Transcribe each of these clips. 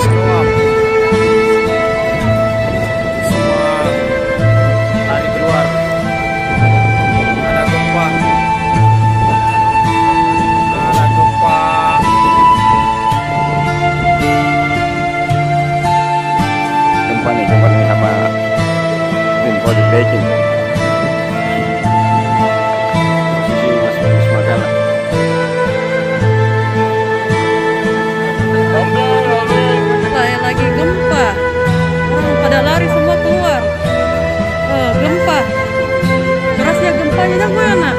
meluap. Semua lari keluar. Ada gempa. Ada gempa. Gempa nih sama info di Beijing. Posisi masih Magala. Lagi gempa, orang pada lari semua keluar. Gempa, kerasnya gempanya dah gue anak.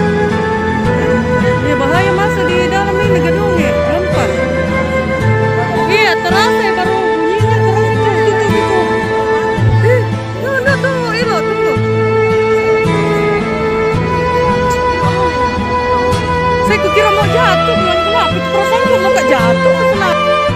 Ya bahaya masuk di dalam ini gedungnya, gempa. Iya terasa ya baru bunyinya terasa gitu. Udah tunggu, Ilo tunggu. Saya kira mau jatuh, bilang kenapa? Perasaan gue mau gak jatuh, kenapa?